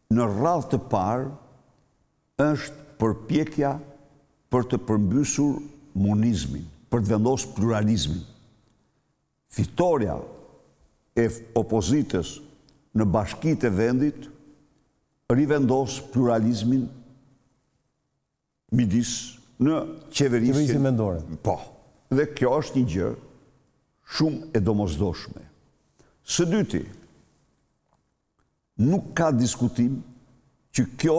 në radhë të parë është përpjekja për të përmbysur monizmin, për të vendosur pluralizmin. Fitoria e opozitës në bashkitë e vendit rivendos pluralizmin midis në qeverisjen vendore. Po. Dhe kjo është një gjë shumë e domosdoshme. Së dyti, nuk ka diskutim që kjo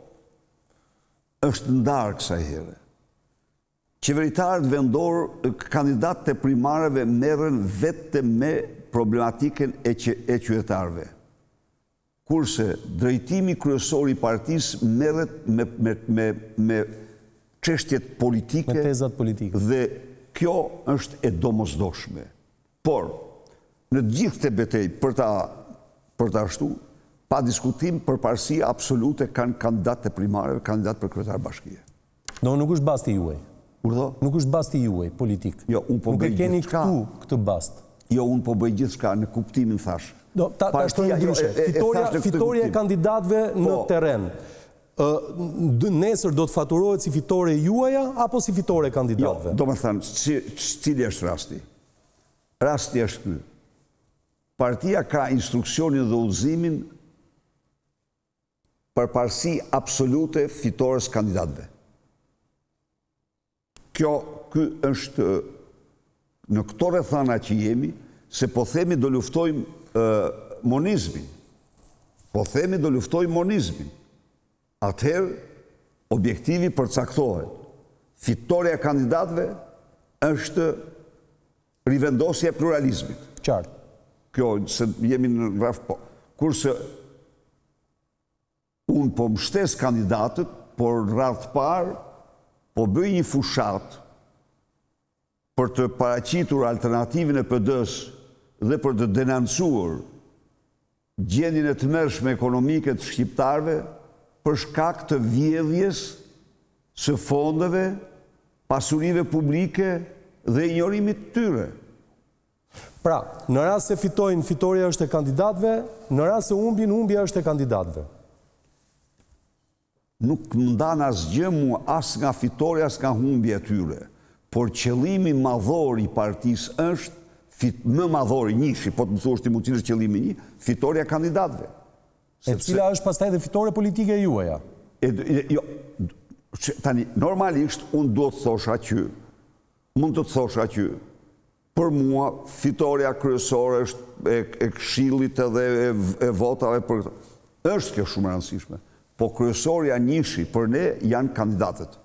është ndarë kësaj here. Qeveritarët vendorë, kandidatët e primarëve merren vetëm me problematiken e qytetarëve. Kurse drejtimi kryesor i partisë merret me çështjet politike, me tezat politike. Dhe kjo është e domosdoshme. Por në të gjithë të betejë për ta ashtu, pa diskutim përparësi absolute kanë kandidatë e primarëve, kandidatë për kryetar bashkie. Nuk është basti juaj. Nuk është basti juaj politik. Jo, unë po bëj gjithçka. Nuk e keni këtë bast. Jo, unë po bëj gjithçka në kuptimin thash. Ta shtojmë ndryshe. Fitoria e kandidatëve në terren. Nesër do të faturohet si fitore juaja apo si fitore e kandidatëve? Jo, do më thënë, cili është rasti? Rasti është ky. Partia ka instruksionin dhe udhëzimin përparësi absolute fitores kandidatëve. Ky është në këto rrethana që jemi, se po themi do luftojmë monizmin. Po themi do luftojmë monizmin. Atëherë, objektivi përcaktohet. Fitoria e kandidatëve është rivendosja e pluralizmit. Qartë. Kjo, se jemi në rraf po. Kurse unë po mbështes kandidatët, por rraf parë po bëj një fushat për të paraqitur alternativën e PD-s dhe për të denoncuar gjendjen e tmerrshme ekonomike të shqiptarëve për shkak të vjedhjes së fondeve, pasurive publike dhe injorimit të tyre. Pra, në rast se fitojnë, fitoria është e kandidatëve, në rast se humbin, humbja është e kandidatëve. Nuk më ndan asgjë mua as nga fitoria, as nga humbja e tyre. Por qëllimi madhor i partisë është më madhor, njëshi, po të më thuash ti mund të qëllimi një, fitoria e kandidatëve. E cila është pastaj dhe fitore politike juaja? Jo, tani, normalisht, unë do të thosha që, mund të thosha që, për mua, fitoria kryesore është e këshillit edhe e votave për këtë. Është kjo shumë e rëndësishme, po kryesorja njëshi për ne janë kandidatët.